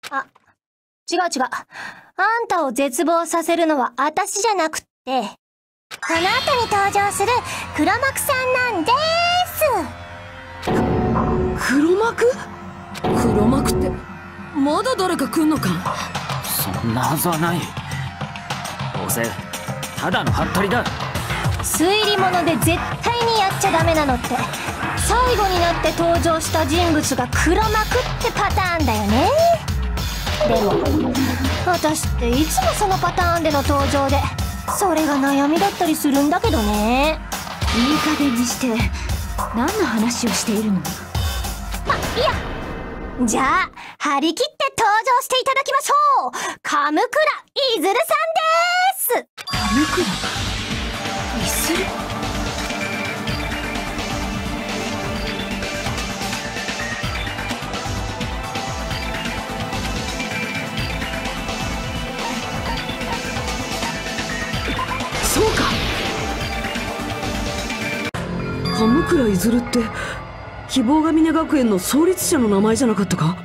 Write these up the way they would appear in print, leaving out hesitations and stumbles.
あ、違う違う。あんたを絶望させるのは私じゃなくって、この後に登場する黒幕さんなんでーす。 黒幕？黒幕ってまだ誰か来んのか？ そんなはずはない。どうせただのハッタリだ。 推理物で絶対にやっちゃダメなのって、最後になって登場した人物が黒幕ってパターンだよね。でも私っていつもそのパターンでの登場で、それが悩みだったりするんだけどね。 いい加減にして。何の話をしているの？ ま、いや、じゃあ張り切って登場していただきましょう。鎌倉いずるさんです。 鎌倉いずる？ そうか。鎌倉いずるって希望が峰学園の創立者の名前じゃなかったか？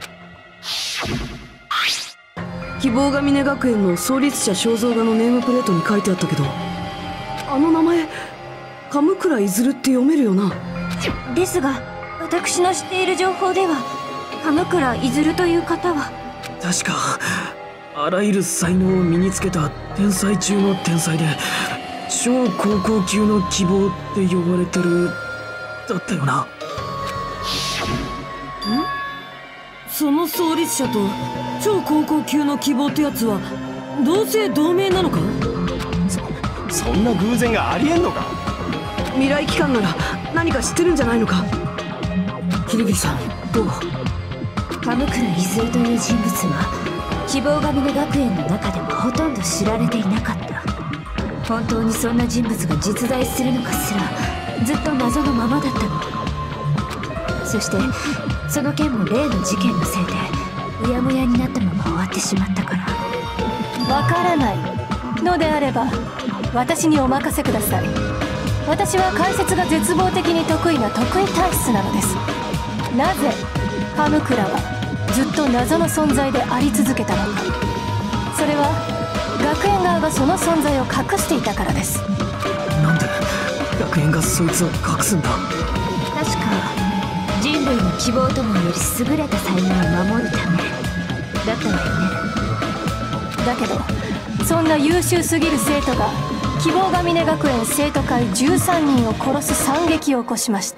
希望が峰学園の創立者肖像画のネームプレートに書いてあったけど、あの名前鎌倉いずるって読めるよな。 ですが、私の知っている情報では鎌倉いずるという方は確かあらゆる才能を身につけた天才中の天才で、超高校級の希望って呼ばれてるだったよな。 その創立者と超高校級の希望ってやつは同姓同名なのか？ そんな偶然がありえんのか？ 未来機関なら何か知ってるんじゃないのか？桐桐さん、どう？ 鎌倉いずるという人物は希望が峰学園の中でもほとんど知られていなかった。本当にそんな人物が実在するのかすらずっと謎のままだったの。そしてその件も例の事件のせいでうやむやになったまま終わってしまったから。 わからないのであれば私にお任せください。私は解説が絶望的に得意な得意体質なのです。なぜ鎌倉はずっと謎の存在であり続けたのか。それは学園側がその存在を隠していたからです。 なんで学園がそいつを隠すんだ？ 確か人類の希望ともより優れた才能を守るためだったわよね。 だけどそんな優秀すぎる生徒が希望が峰学園生徒会13人を殺す惨劇を起こしました。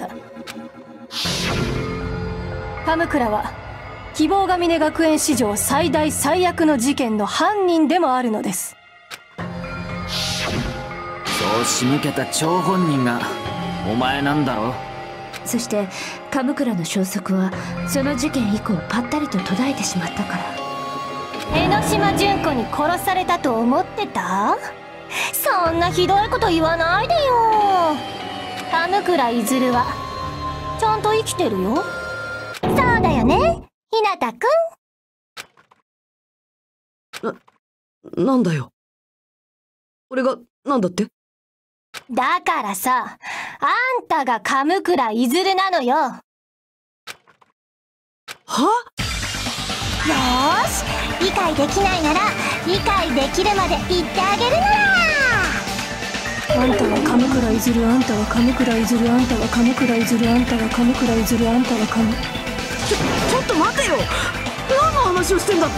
鎌倉は希望が峰学園史上最大最悪の事件の犯人でもあるのです。 そう仕向けた張本人がお前なんだろ？ そして鎌倉の消息はその事件以降ぱったりと途絶えてしまったから。 江ノ島純子に殺されたと思ってた？そんなひどいこと言わないでよ。鎌倉いずるはちゃんと生きてるよ。そうだよね、ひなたくん。なんだよ。俺がなんだって？ だからさ、あんたが鎌倉いずるなのよ。 は？ よーし、理解できないなら理解できるまで言ってあげるなら。あんたは鎌倉いずる、あんたは鎌倉いずる、あんたは鎌倉いずる、あんたは鎌倉いずる、あんたはちょっと待てよ。何の話をしてんだって。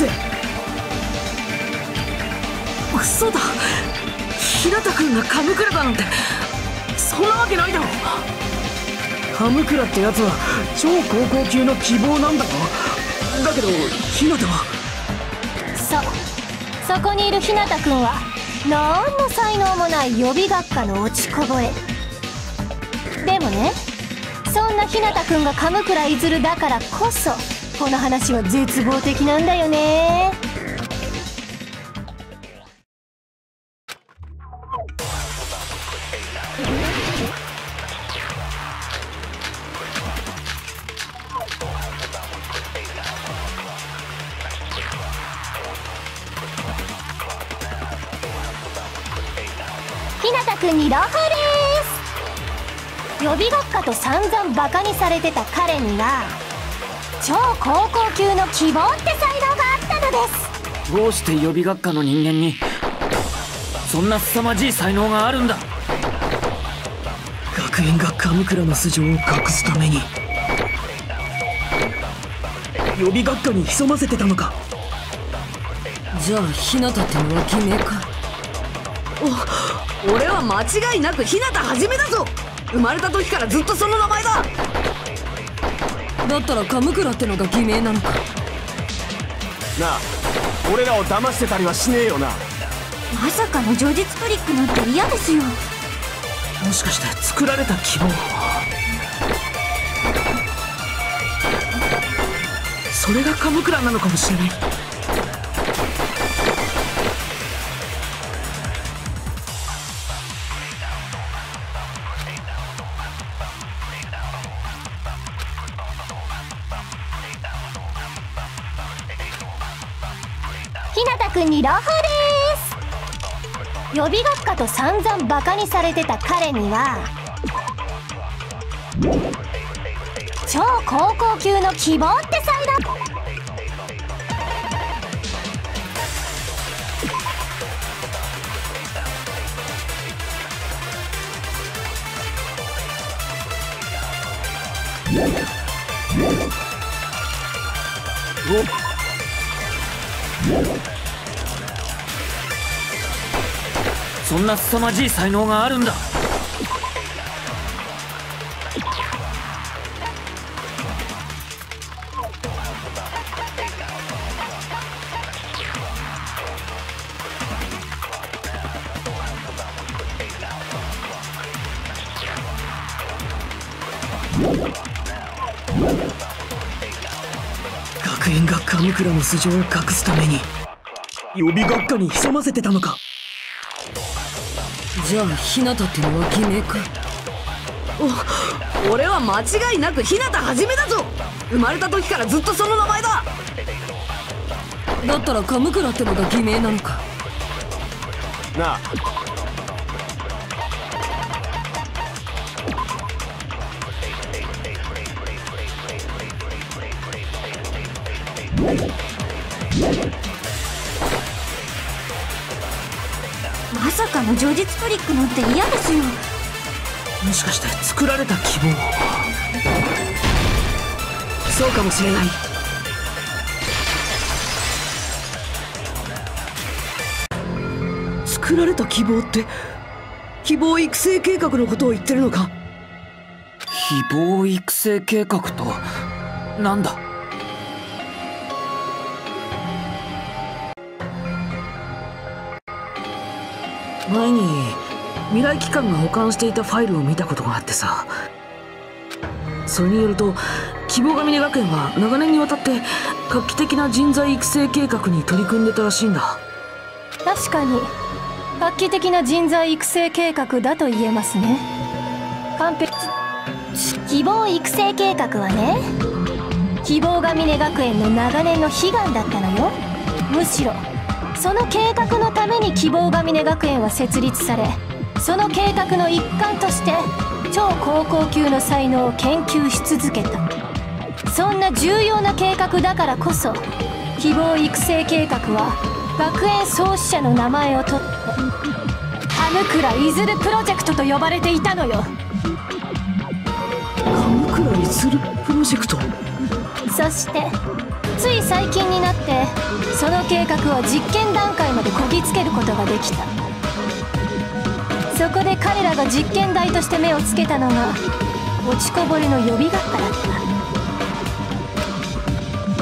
嘘だ。平田君が鎌倉だなんてそんなわけないだろ。 鎌倉ってやつは超高校級の希望なんだろ。だけどひなたは。 そこにいるひなたくんはなんの才能もない予備学科の落ちこぼれ。でもね、そんなひなたくんが鎌倉いずるだからこそこの話は絶望的なんだよね。ひなたくんに朗報です。予備学科と散々バカにされてた彼には超高校級の希望って才能があったのです。 どうして予備学科の人間にそんな凄まじい才能があるんだ。 学園がカムクラの素性を隠すために予備学科に潜ませてたのか。 じゃあ日向ってのは偽名か。俺は間違いなく日向はじめだぞ。生まれた時からずっとその名前だ。だったらカムクラってのが偽名なのか。 なあ、俺らを騙してたりはしねえよな。 まさかの叙述トリックなんて嫌ですよ。 もしかして作られた希望、それがカムクラなのかもしれない。 日向くんに朗報です。予備学科と散々バカにされてた彼には超高校級の希望って才能。 そんな凄まじい才能があるんだ。 学園がカムクラの素性を隠すために予備学科に潜ませてたのか。 じゃあ日向ってのは偽名か。俺は間違いなく日向はじめだぞ。生まれた時からずっとその名前だ。だったらカムクラってのが偽名なのか。 なあ、 まさかの叙述トリックなんて嫌ですよ。 もしかして作られた希望、そうかもしれない。作られた希望って希望育成計画のことを言ってるのか。 希望育成計画となんだ。 前に未来機関が保管していたファイルを見たことがあってさ、それによると希望が峰学園は長年にわたって画期的な人材育成計画に取り組んでたらしいんだ。 確かに画期的な人材育成計画だと言えますね。完璧。希望育成計画はね、希望が峰学園の長年の悲願だったのよ。むしろその計画のために希望が峰学園は設立され、その計画の一環として超高校級の才能を研究し続けた。そんな重要な計画だからこそ、希望育成計画は学園創始者の名前を取ってカムクライズルプロジェクトと呼ばれていたのよ。 カムクライズルプロジェクト。 そしてつい最近になってその計画は実験段階までこぎつけることができた。そこで彼らが実験台として目をつけたのが落ちこぼれの予備学科だった。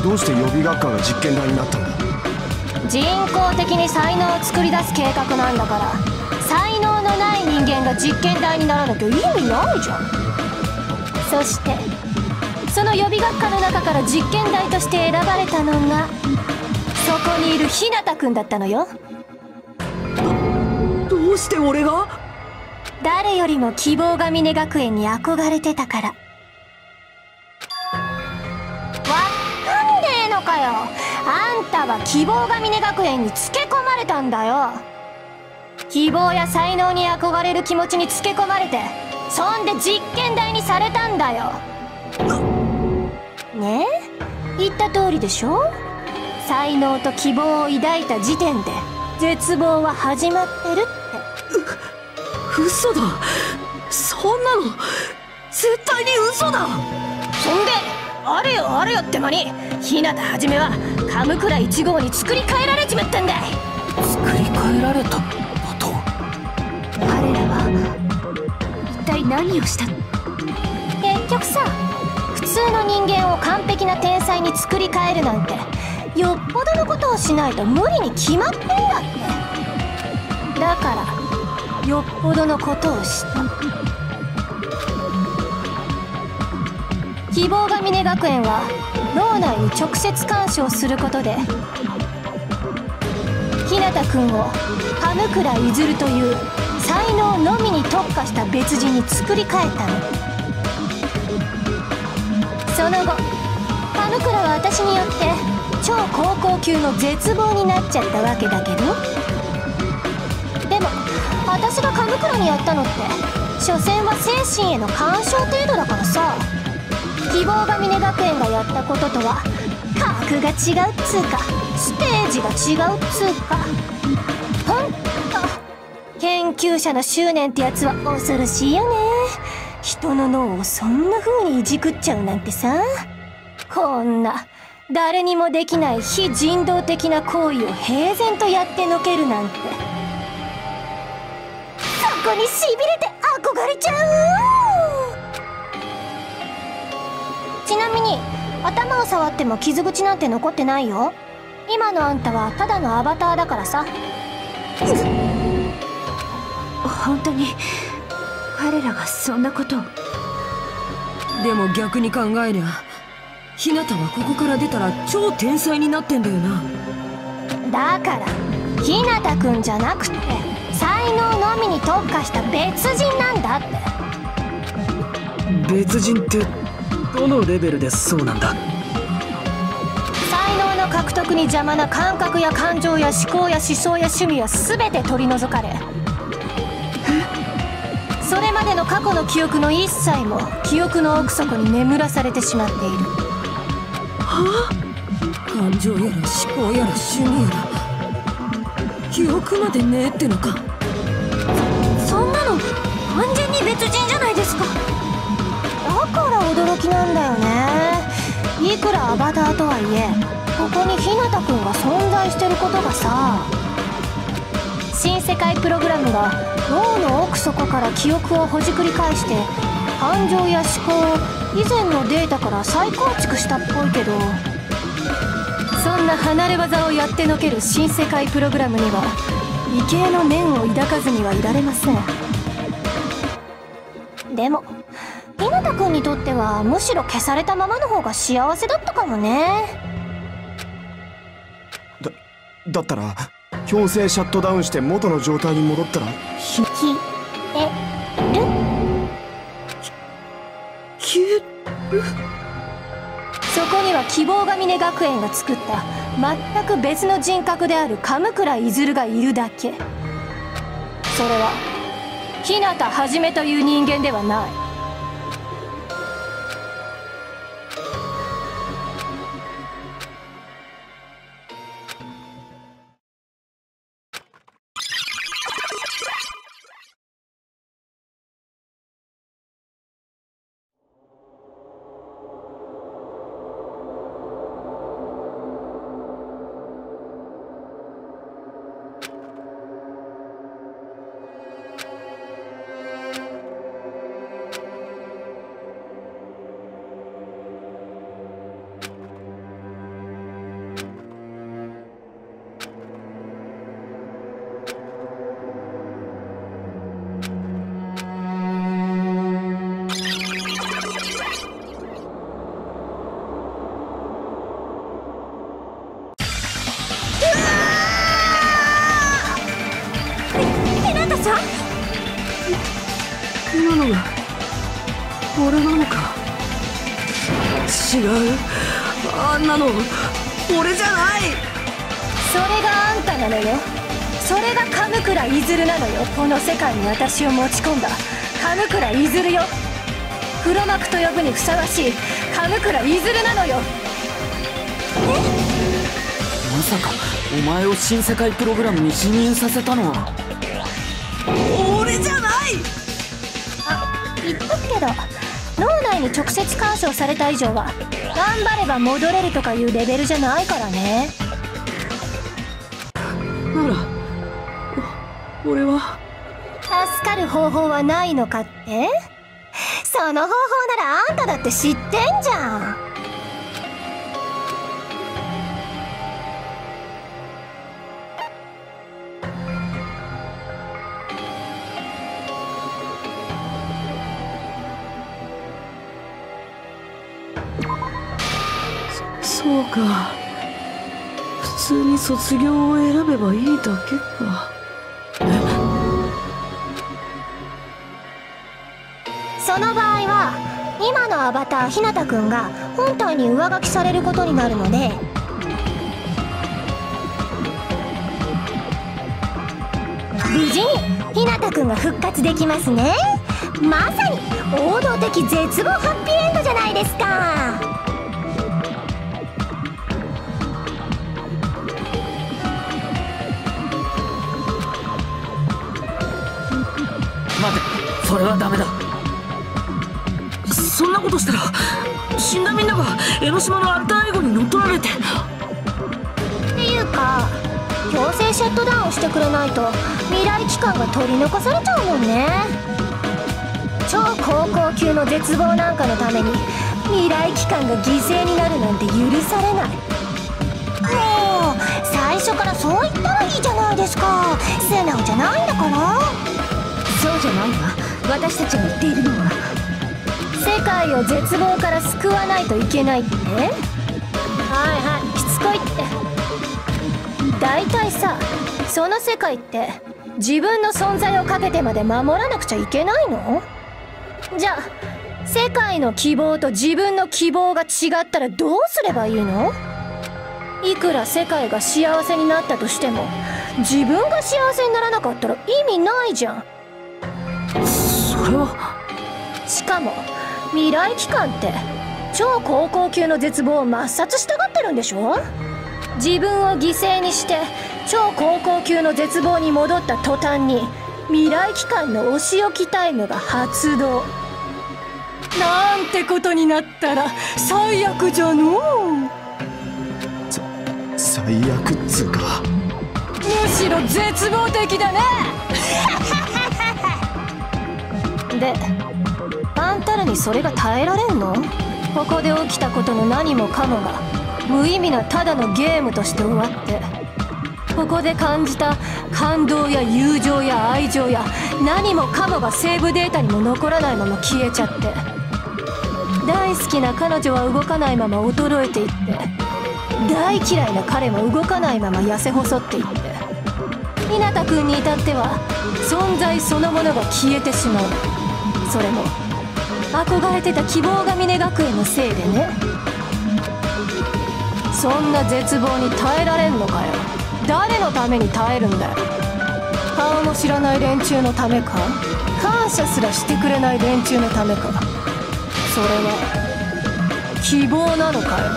どうして予備学科が実験台になったんだ。 人工的に才能を作り出す計画なんだから、才能のない人間が実験台にならなきゃ意味ないじゃん。そしてその予備学科の中から実験台として選ばれたのがそこにいる日向くんだったのよ。 どうして俺が？ 誰よりも希望が峰学園に憧れてたから。わかんねえのかよ。あんたは希望が峰学園につけ込まれたんだよ。希望や才能に憧れる気持ちにつけ込まれて、そんで実験台にされたんだよ。ねえ、 言った通りでしょ。才能と希望を抱いた時点で絶望は始まってるって。 嘘だ。そんなの絶対に嘘だ。 そんであれよあれよって間に日向はじめは鎌倉1号に作り変えられちまったんだい。 作り変えられただと。 彼らは一体何をしたの？ 結局さ、普通の人間を完璧な天才に作り変えるなんてよっぽどのことをしないと無理に決まってんだって。だからよっぽどのことをした。希望が峰学園は脳内に直接干渉することで日向くんを鎌倉いずるという才能のみに特化した別人に作り変えたの。その後鎌倉は私によって超高校級の絶望になっちゃったわけだけど、でも私が鎌倉にやったのって所詮は精神への干渉程度だからさ。希望が峰学園がやったこととは格が違うっつうかステージが違うっつうか、ほんと研究者の執念ってやつは恐ろしいよね。人の脳をそんな風にいじくっちゃうなんてさ。こんな誰にもできない非人道的な行為を平然とやってのけるなんて、そこにしびれて憧れちゃう。ちなみに頭を触っても傷口なんて残ってないよ。今のあんたはただのアバターだからさ。 本当に彼らがそんなことを。 でも逆に考えりゃ日向はここから出たら超天才になってんだよな。 だから日向くんじゃなくて才能のみに特化した別人なんだって。 別人ってどのレベルでそうなんだ？ 才能の獲得に邪魔な感覚や感情や思考や思想や趣味は全て取り除かれ、それまでの過去の記憶の一切も記憶の奥底に眠らされてしまっている。 はあ？感情やら思考やら趣味やら記憶までねえってのか。 そんなの完全に別人じゃないですか。だから驚きなんだよね。いくらアバターとはいえここに日向くんが存在してることがさ。新世界プログラムが脳の奥底から記憶をほじくり返して感情や思考を以前のデータから再構築したっぽいけど、そんな離れ技をやってのける新世界プログラムには畏敬の念を抱かずにはいられません。でも日向くんにとってはむしろ消されたままの方が幸せだったかもね。 だったら強制シャットダウンして元の状態に戻ったら消える？ 消える？ そこには希望が峰学園が作った全く別の人格である鎌倉いずるがいるだけ。それは日向はじめという人間ではない。 今のが俺なのか。違う、あんなの俺じゃない。 それがあんたなのよ。それが鎌倉いずるなのよ。この世界に私を持ち込んだ鎌倉いずるよ。黒幕と呼ぶにふさわしい鎌倉いずるなのよ。 まさかお前を新世界プログラムに侵入させたのは俺じゃない。 言っとくけど、脳内に直接干渉された以上は頑張れば戻れるとかいうレベルじゃないからね。 なら俺は助かる方法はないのかって？その方法ならあんただって知ってんじゃん。 そうか。普通に卒業を選べばいいだけか。 その場合は今のアバターひなたくんが本体に上書きされることになるので、無事にひなたくんが復活できますね。まさに王道的絶望ハッピーエンドじゃないですか。 待て、それはダメだ。 そんなことしたら死んだみんなが江ノ島のアルターエゴに乗っ取られて。 っていうか強制シャットダウンしてくれないと未来機関が取り残されちゃうもんね。超高校級の絶望なんかのために未来機関が犠牲になるなんて許されない。もう最初からそう言ったらいいじゃないですか。素直じゃないんだから。 そうじゃないわ。私たちが言っているのは世界を絶望から救わないといけないって？はいはい、しつこいって。大体さ、その世界って自分の存在をかけてまで守らなくちゃいけないの？じゃあ世界の希望と自分の希望が違ったらどうすればいいの？いくら世界が幸せになったとしても自分が幸せにならなかったら意味ないじゃん。 それは。 しかも未来機関って超高校級の絶望を抹殺したがってるんでしょ？自分を犠牲にして超高校級の絶望に戻った途端に未来機関のお仕置きタイムが発動。なんてことになったら最悪じゃのう。 最悪っつうか。 むしろ絶望的だね。で、あんたらにそれが耐えられんの？ここで起きたことの何もかもが無意味なただのゲームとして終わって、ここで感じた感動や友情や愛情や何もかもがセーブデータにも残らないまま消えちゃって、大好きな彼女は動かないまま衰えていって、大嫌いな彼も動かないまま痩せ細っていって、ひなたくんに至っては存在そのものが消えてしまう。それも憧れてた希望が峰学園のせいでね。そんな絶望に耐えられんのかよ。誰のために耐えるんだよ。顔も知らない連中のためか？感謝すらしてくれない連中のためか？それは希望なのかよ。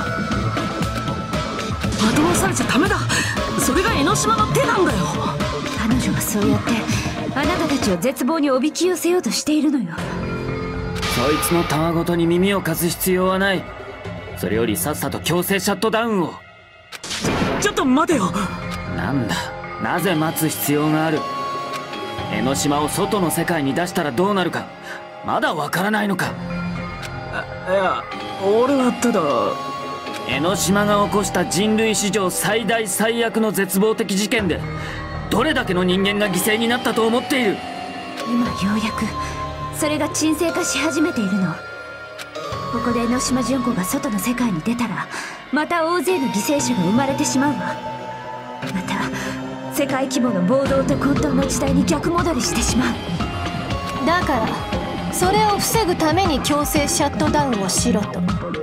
惑わされちゃダメだ。それが江ノ島の手なんだよ。 彼女はそうやってあなたたちを絶望におびき寄せようとしているのよ。 そいつのたわごとに耳を貸す必要はない。それよりさっさと強制シャットダウンを。 ちょっと待てよ。 なんだ、なぜ待つ必要がある？江ノ島を外の世界に出したらどうなるかまだわからないのか？ いや、俺はただ。 江ノ島が起こした人類史上最大最悪の絶望的事件でどれだけの人間が犠牲になったと思っている？ 今ようやくそれが沈静化し始めているの。ここで江ノ島純子が外の世界に出たらまた大勢の犠牲者が生まれてしまうわ。また世界規模の暴動と混沌の時代に逆戻りしてしまう。 だからそれを防ぐために強制シャットダウンをしろと。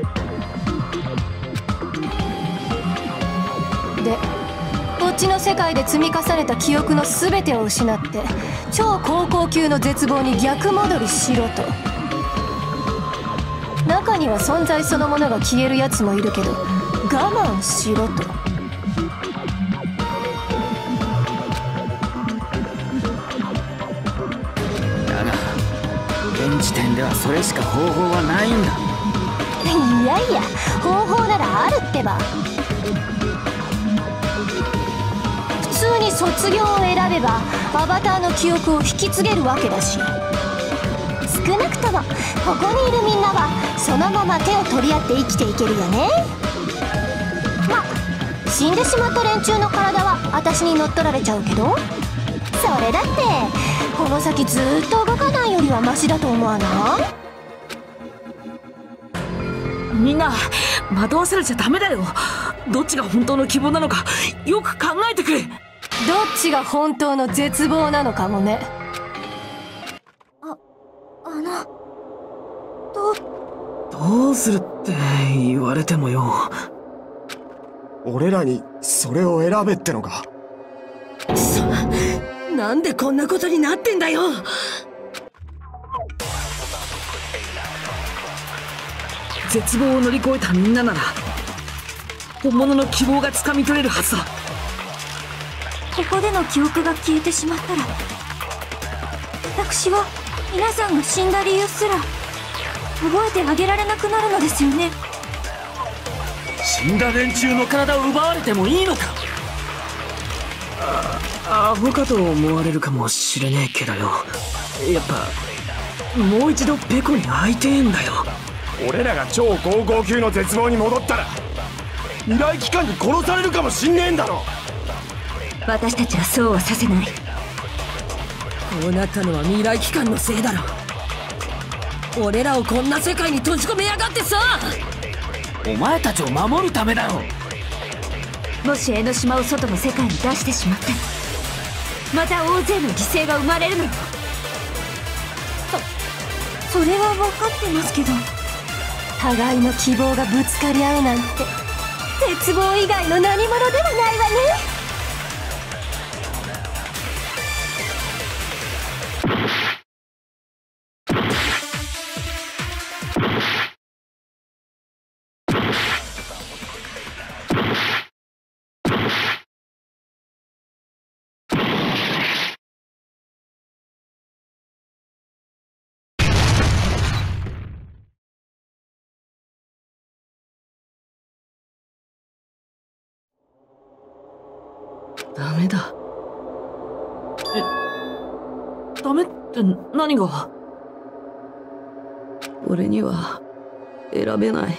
で、こっちの世界で積み重ねた記憶の全てを失って超高校級の絶望に逆戻りしろと。中には存在そのものが消えるやつもいるけど、 慢しろと。 だが現時点ではそれしか方法はないんだ。 いやいや、方法ならあるってば。普通に卒業を選べばアバターの記憶を引き継げるわけだし、少なくともここにいるみんなはそのまま手を取り合って生きていけるよね。ま、死んでしまった連中の体は私に乗っ取られちゃうけど、それだってこの先ずっと動かないよりはマシだと思わない？ みんな惑わされちゃダメだよ。どっちが本当の希望なのかよく考えてくれ。 どっちが本当の絶望なのかもね。 どうするって言われてもよ。 俺らにそれを選べってのか。 なんでこんなことになってんだよ。絶望を乗り越えたみんななら本物の希望がつかみ取れるはずだ。 ここでの記憶が消えてしまったら、私は皆さんが死んだ理由すら覚えてあげられなくなるのですよね。 死んだ連中の体を奪われてもいいのか。 アホかと思われるかもしれねえけどよ、やっぱもう一度ペコに会いてえんだよ。 俺らが超高校級の絶望に戻ったら未来機関に殺されるかもしんねえんだろ。 私たちはそうはさせない。 こうなったのは未来機関のせいだろ。俺らをこんな世界に閉じ込めやがってさ。 お前たちを守るためだろ。 もし江ノ島を外の世界に出してしまったら、また大勢の犠牲が生まれるのよ。それは分かってますけど。 互いの希望がぶつかり合うなんて絶望以外の何者ではないわね。 ダメだ。ダメって何が？俺には選べない。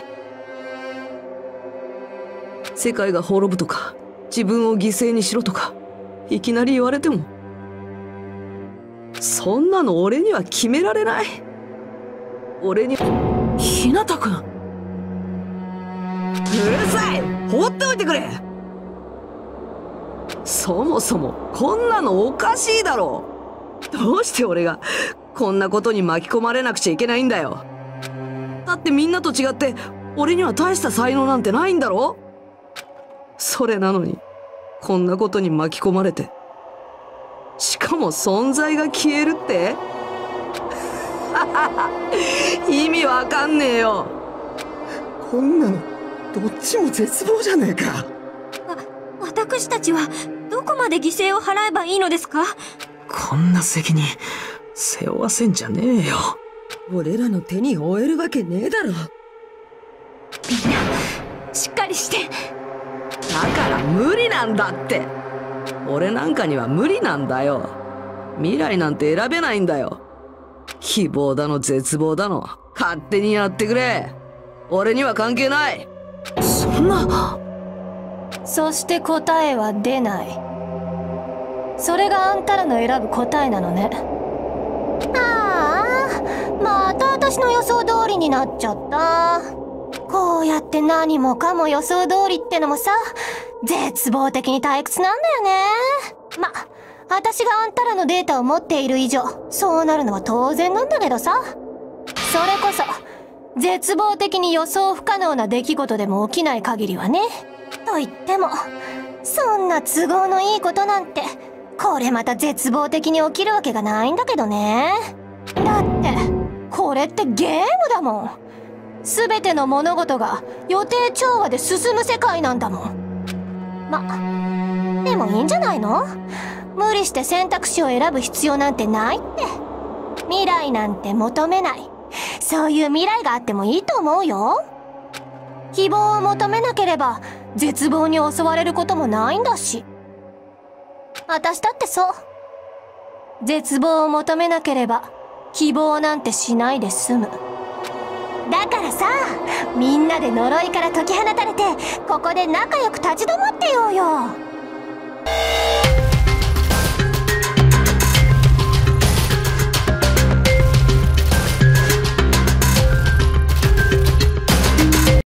世界が滅ぶとか自分を犠牲にしろとかいきなり言われても、そんなの俺には決められない。俺に。ひなたくん、うるさい、放っておいてくれ。そもそもこんなのおかしいだろ。どうして俺がこんなことに巻き込まれなくちゃいけないんだよ。だってみんなと違って俺には大した才能なんてないんだろ。それなのにこんなことに巻き込まれて、しかも存在が消えるって意味わかんねえよ。 こんなのどっちも絶望じゃねえか。 私たちはどこまで犠牲を払えばいいのですか？ こんな責任背負わせんじゃねえよ。 俺らの手に負えるわけねえだろ。 みんなしっかりして。 だから無理なんだって。俺なんかには無理なんだよ。未来なんて選べないんだよ。希望だの絶望だの勝手にやってくれ。俺には関係ない。そんな。 そして答えは出ない。それがあんたらの選ぶ答えなのね。ああ、また私の予想通りになっちゃった。こうやって何もかも予想通りってのもさ、絶望的に退屈なんだよね。ま、私があんたらのデータを持っている以上、そうなるのは当然なんだけどさ。それこそ絶望的に予想不可能な出来事でも起きない限りはね。と言っても、そんな都合のいいことなんてこれまた絶望的に起きるわけがないんだけどね。だってこれってゲームだもん。 全ての物事が予定調和で進む世界なんだもん。でもいいんじゃないの？無理して選択肢を選ぶ必要なんてないって。未来なんて求めない。そういう未来があってもいいと思うよ。希望を求めなければ絶望に襲われることもないんだし。私だってそう。絶望を求めなければ希望なんてしないで済む。だからさ、みんなで呪いから解き放たれて、ここで仲良く立ち止まってようよ。